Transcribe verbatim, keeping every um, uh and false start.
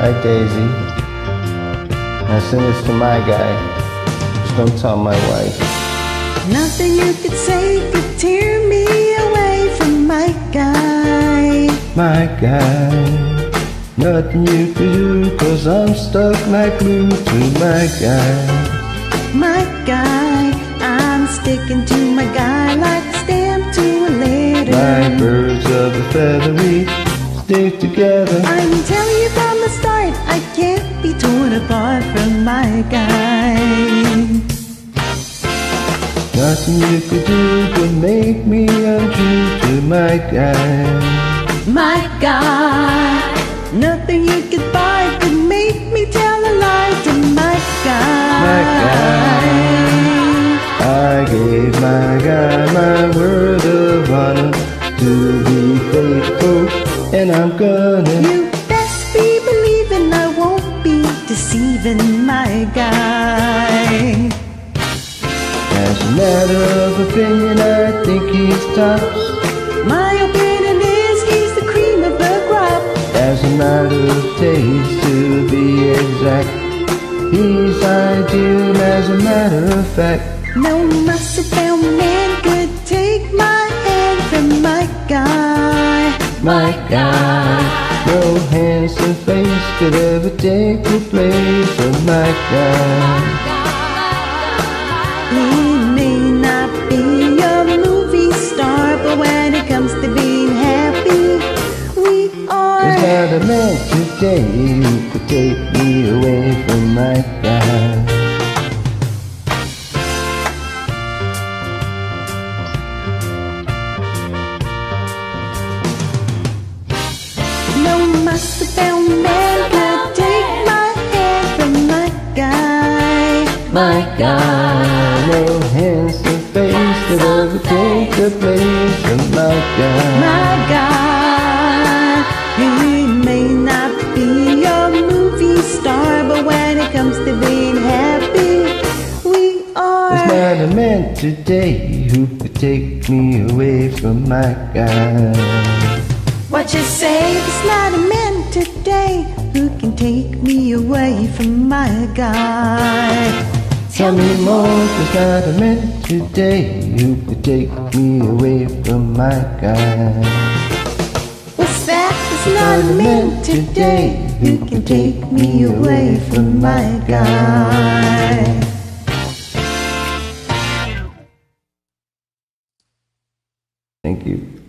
Hi Daisy. Now send this to my guy. Just don't tell my wife. Nothing you could say could tear me away from my guy. My guy. Nothing you could do, cause I'm stuck like glue to my guy. My guy, I'm sticking to my guy like a stamp to a letter. Like birds of a feather we stick together. I'm telling you from the start, I can't be torn apart from my guy. Nothing you could do could make me untrue to my guy. My guy. Nothing you could buy could make me tell a lie to my guy. My guy. I gave my guy my word of honor to be faithful, and I'm gonna. You best be believing I won't be deceiving my guy. As a matter of opinion, I think he's tops. My opinion is he's the cream of the crop. As a matter of taste, to be exact, he's ideal as a matter of fact. No muscle-bound man could take my hand from my guy. My guy. No handsome face could ever take the place of my guy. He may not be a movie star, but when it comes to being happy, we are. There's not a man today who could take me away from my guy. No muscle-bound man could take my hand from my guy. My guy. No handsome face could ever take the place of my guy. My guy. He may not be a movie star, but when it comes to being happy, we are. There's not a man today who could take me away from my guy. What you say? There's not a man today who can take me away from my guy. Tell me more, there's not a man today who could take me away from my guy. What's that? There's not a man today who can take me away from my guy. Thank you.